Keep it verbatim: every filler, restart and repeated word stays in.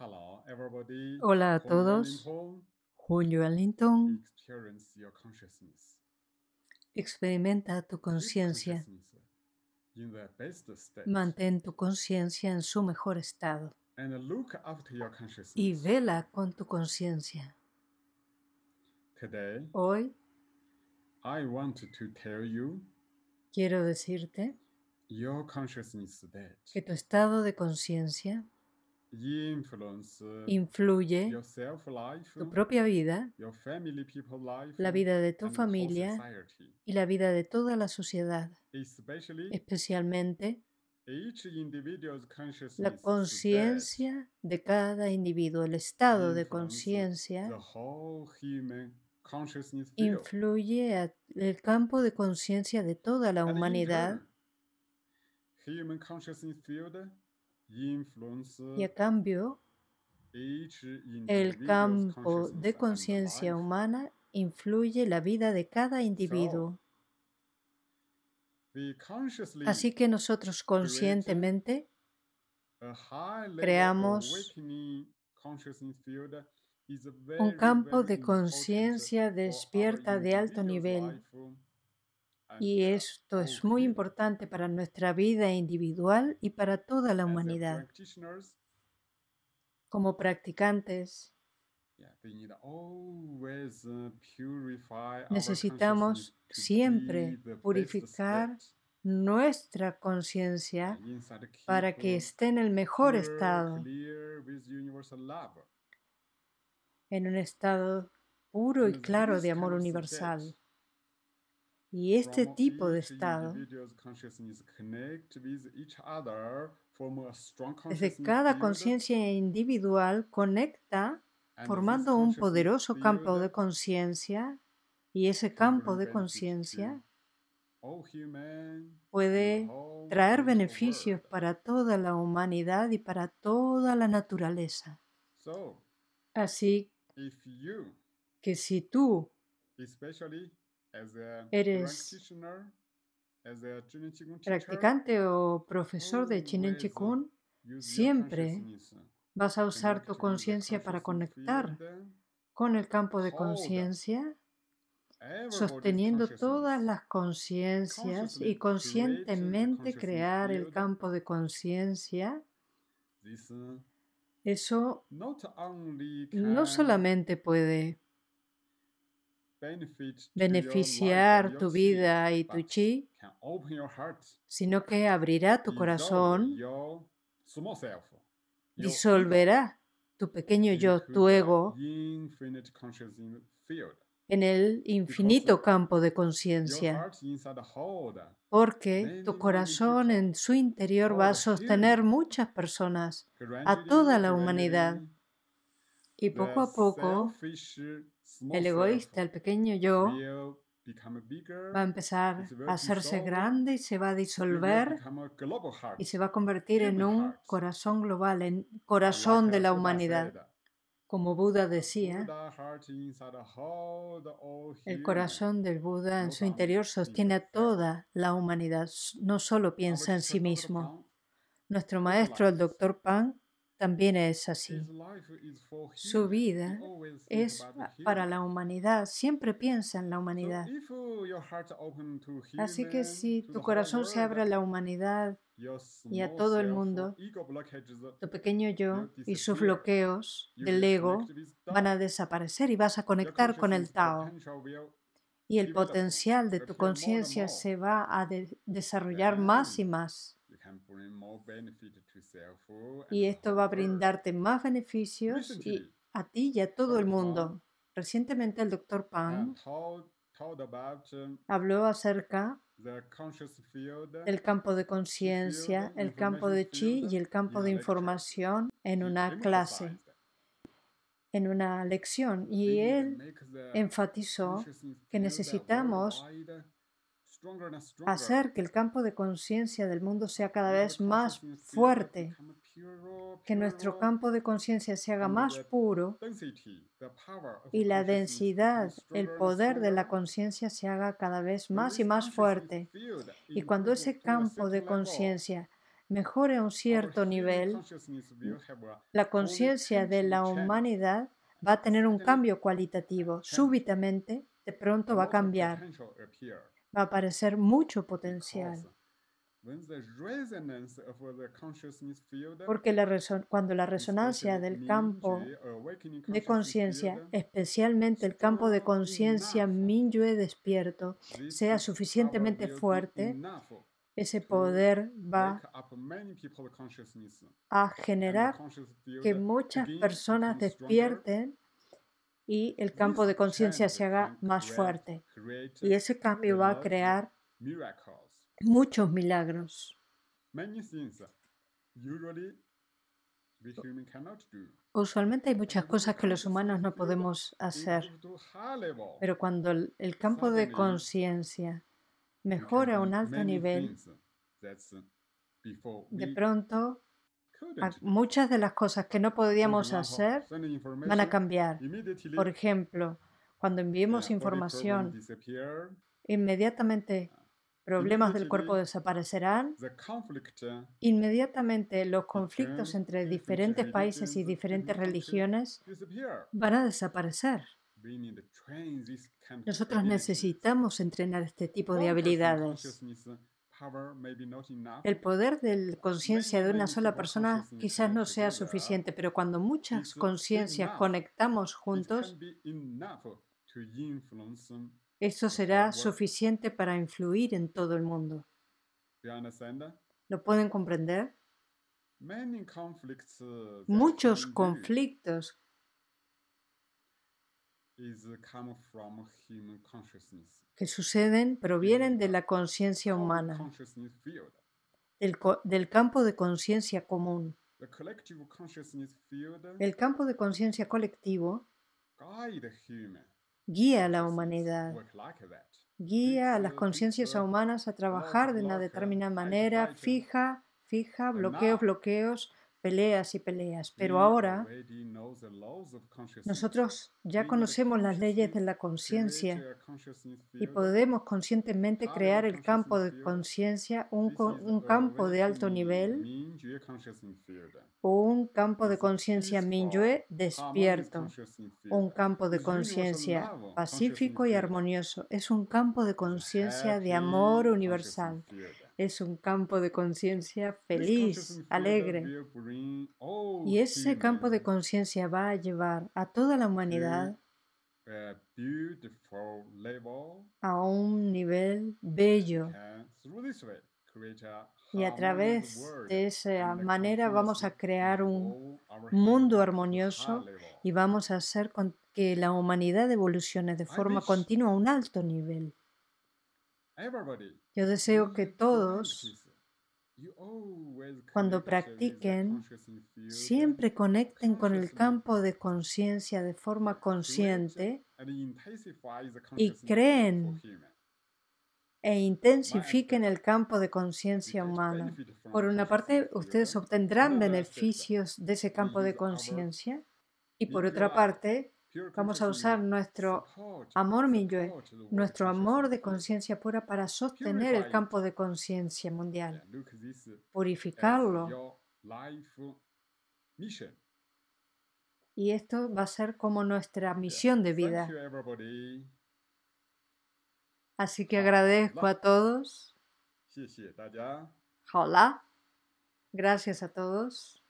Hello, everybody. Hola a Hong todos, Yuanlingtong, Junyo Ellington, experience your consciousness. experimenta tu Keep conciencia, consciousness in the best state mantén tu conciencia en su mejor estado and look after your y consciousness. vela con tu conciencia. Today, Hoy I want to tell you quiero decirte your consciousness state que tu estado de conciencia influence influye your self-life, tu propia vida, your family people life, la vida de tu and the whole familia society. y la vida de toda la sociedad, Especially especialmente each individual's la consciousness state conciencia de cada individuo. El estado de influence conciencia the whole human consciousness field. influye a- el campo de conciencia de toda la And in humanidad turn, human consciousness field influence y a cambio each el individual's campo consciousness de and conciencia life. humana influye la vida de cada individuo. We consciously Así que nosotros conscientemente a high level creamos awakening consciousness field is un very, campo very de important conciencia for our despierta de alto individual's nivel. life and Y esto all es muy human. importante para nuestra vida individual y para toda la As a humanidad. practitioners, Como practicantes, yeah, we need always uh, purify our necesitamos consciousness to siempre be the best purificar state. nuestra conciencia And inside keep para que uh, esté en el mejor pure, estado, clear with universal love. en un estado puro y And claro this de amor kind of universal. state, Y este from tipo de each estado, individual's consciousness connect with each other, form a strong desde consciousness cada field, conciencia individual, conecta and formando this un consciousness poderoso campo field de conciencia, y ese can campo bring de benefit conciencia to all human and the puede whole traer natural beneficios world. para toda la humanidad y para toda la naturaleza. So, Así if you, que si tú especially as a eres practitioner, as a Jinen Qigong teacher, practicante o profesor de Chinen always Chikun, use your siempre consciousness vas a usar connect tu with the conciencia para consciousness conectar field, con el campo de hold conciencia, everybody's sosteniendo todas consciousness, las conciencias consciously y create the conscientemente consciousness crear el field. campo de conciencia. This uh, Eso not only no can solamente puede benefit to your life beneficiar and tu your vida chi, y tu but chi, can open your heart, sino que abrirá tu dissolve corazón, your small self, your ego, disolverá tu pequeño yo, into tu the ego, infinite consciousness field. en el infinito campo de Your conciencia, heart inside hold porque many, tu many corazón people, en su interior va a hold sostener human. muchas personas, a Gradually, toda la gradually, humanidad. Y poco the a poco, selfish small el self egoísta, el pequeño yo, will become bigger, va a empezar it will a hacerse dissolve, grande y se va a it will disolver become a global heart, y se va a convertir en human un heart. corazón global, en And corazón like de uh, la Buddha humanidad. said, Como Buda a decía, Buddha heart inside hold all el human, corazón del Buda en not su only interior think sostiene a self. toda la humanidad, no solo Our piensa en teacher, sí Doctor mismo. Pang, Nuestro his maestro, el life, doctor Pan, también es así. his life is for Su human. He vida always think es about the para human. la humanidad, siempre piensa en la So humanidad. if uh, your heart open to Así que human, si to tu the whole corazón se abre a world, la humanidad your y a small todo el self mundo, ego blockages tu pequeño yo will y sus disappear. bloqueos You del will ego connect with van a Tao. desaparecer y vas a Your conectar con el consciousness Tao. potential will Y el develop, potencial de will tu appear more and conciencia more. se va a de- desarrollar más y Then más. you can bring more benefit to self and Y the esto whole va a world. brindarte más beneficios y Recently, a ti y a todo el Doctor mundo. Pang Recientemente el doctor uh, Pan told, told about um, habló acerca the conscious field, del campo de chi field, conciencia, el campo information de chi field y el campo in de a lecture. información en He una clase, emphasized en una lección. we Y need to él make the enfatizó consciousness que field necesitamos worldwide stronger and stronger. hacer que el campo de conciencia del mundo sea cada Make the vez más consciousness field fuerte, become purer, que nuestro purer, campo de conciencia se haga and más the puro density, the power of y la consciousness become densidad, el stronger and poder de la stronger. conciencia se haga cada vez When más y this más consciousness fuerte. field Y cuando improves ese to a campo de certain level, conciencia mejore a un our cierto human nivel, consciousness will have a la only conciencia de la changing change. humanidad va a tener un Suddenly, cambio cualitativo. change. Súbitamente, de A pronto va a lot of cambiar. potential appear Va a aparecer mucho because potencial. when the resonance of the consciousness field, Porque la reso- cuando la resonancia especially del campo Mingyue awakening de consciousness conciencia, field, especialmente el campo de strong conciencia enough, Minyue despierto, this sea power suficientemente will be fuerte, enough ese to poder va wake up many people's consciousness, a and the generar conscious que field muchas again personas becomes stronger. despierten y el campo This de conciencia change se haga can más create, fuerte. create Y ese a cambio va a lot of crear miracles. muchos milagros. Many things usually we human cannot do. Usualmente hay muchas But when cosas que los humanos consciousness no field podemos hacer, improve to high level, pero cuando el, el campo de suddenly conciencia we can mejora a do un alto many nivel, things that's before de we pronto a- couldn't do. muchas de las cosas que no For podíamos example, hacer sending van a information cambiar. immediately, Por ejemplo, cuando enviemos uh, body problem información, disappear. inmediatamente problemas del cuerpo Immediately, desaparecerán. the conflict Inmediatamente los conflictos between entre different diferentes países y religions, diferentes different countries religiones disappear. van a desaparecer. We need to train this kind of Nosotros abilities. necesitamos entrenar este tipo de One person habilidades. consciousness power may be not enough. El poder de la conciencia Many, de una many sola people persona consciousness quizás no connect sea together. suficiente, pero cuando muchas It's conciencias enough. conectamos It juntos, can be enough to influence eso the será whole world. suficiente para influir en todo el mundo. Do you understand? ¿Lo pueden comprender? Many conflicts uh, that Muchos human do conflictos is come from human consciousness. que suceden provienen de la conciencia Common humana, consciousness field. del, co- del campo de conciencia común. The collective consciousness field El campo de conciencia colectivo guide human guía a la consciousness humanidad, work like that. guía a It's, las uh, conciencias it's, uh, humanas a trabajar de una block, determinada fight, manera, fight. fija, fija, And bloqueos, now, bloqueos, peleas y peleas. Pero we ahora already know the laws of consciousness. nosotros We ya need conocemos las leyes de consciously la conciencia create a consciousness y field. podemos conscientemente High crear level el campo consciousness de field. conciencia, un, This co- is un campo de alto awakening nivel Mingyue consciousness field. o un campo de It's conciencia peaceful, Minyue harmonious despierto, consciousness field. un campo de It's universal conciencia love pacífico consciousness y field. armonioso. Es un campo de It's a conciencia de happy amor consciousness universal. field. Es un campo de conciencia This feliz, consciousness field alegre. will bring all Y ese campo de humans conciencia va a llevar a toda la humanidad to a beautiful level. a un nivel bello. Can, through this way, create a Y a harmonious través world de esa and manera vamos a continuously crear un evolve our mundo humanity to high armonioso level. y vamos a hacer con- que la humanidad evolucione de I forma wish continua a un alto nivel. everybody Yo deseo will que you todos, practice. You always cuando connect with the practiquen, consciousness field siempre conecten con el consciously campo de conciencia de forma consciente and intensify the y consciousness field creen for human. e intensifiquen el campo de conciencia humano. Por una parte, ustedes obtendrán beneficios de ese campo de conciencia y por otra parte, vamos a usar nuestro amor Minyue, nuestro amor de conciencia pura para sostener el campo de conciencia mundial, purificarlo. Y esto va a ser como nuestra misión de vida. Así que agradezco a todos. Hola. Gracias a todos.